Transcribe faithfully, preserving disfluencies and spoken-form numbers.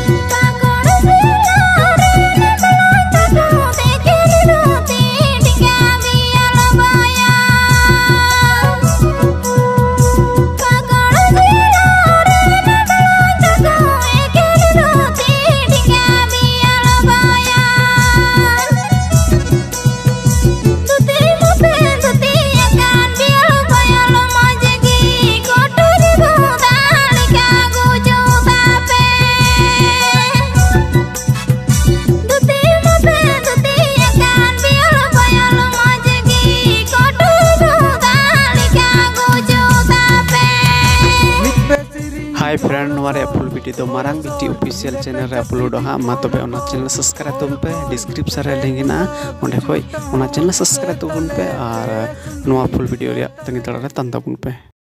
हाय friend नोरे full video तो मारंग बिटी ऑफिशियल चैनल रे अपलोड हा मा तबे ओना चैनल सब्सक्राइब तुम पे डिस्क्रिप्शन रे लिंक ना ओंडे खोय ओना चैनल सब्सक्राइब तुम पे और नोआ फुल वीडियो रे तंगी तड़ा रे तंदा पे।